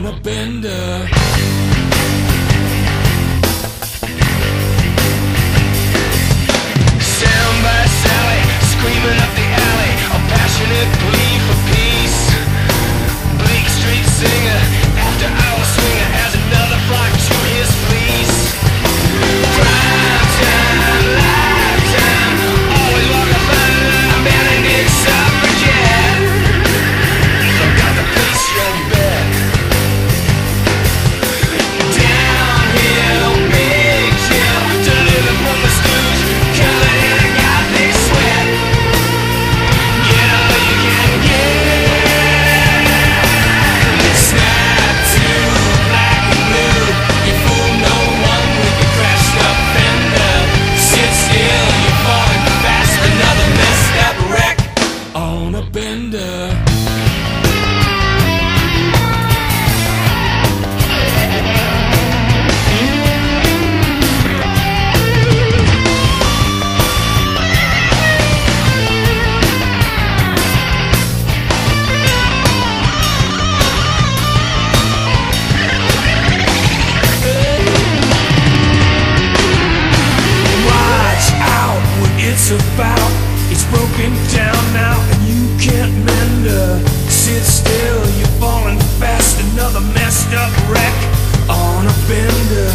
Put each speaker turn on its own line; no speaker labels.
a bender.
Sound by Sally, screaming up the alley, a passionate plea for peace. Bleak street singer, after hour swinger, has another flock to his fleece. Prime time, lifetime, always walk a fine line, Benedict suffragette. Got the place your bet. Downhill, big chill, delivered from the stooge, covered in a gothic sweat. Get all you can get. Snap to black and blue. You fool no one with your crashed up fender. Sit still, you're falling fast. Another messed up wreck
On a bender. Watch out what it's about. It's broken down now and you can't mend her. Sit still, you're falling fast. Another messed up wreck on a bender.